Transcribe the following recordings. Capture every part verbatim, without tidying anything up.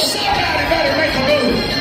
Somebody better make a move.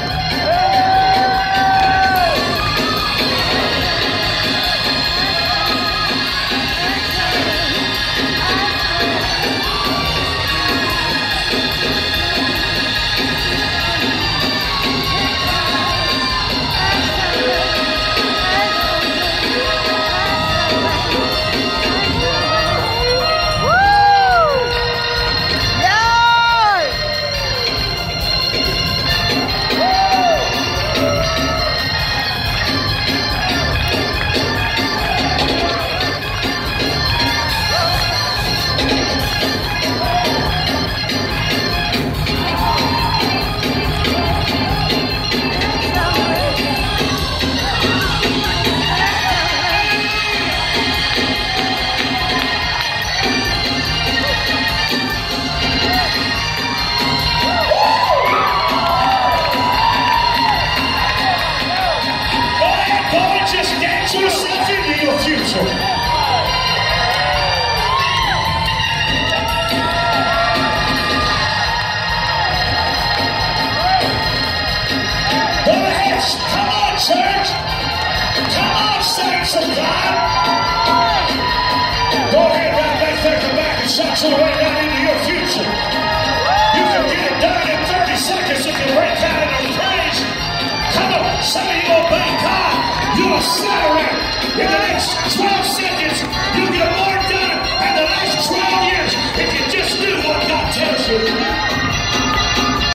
Yourself into your future. Go ahead, come on, church. Come on, saints of God. Go ahead, right back there in the back and shout your way down into your future. You can get it done in thirty seconds if you break out in a praise. Come on, some of you obey God. You'll accelerate. In the next twelve seconds, you get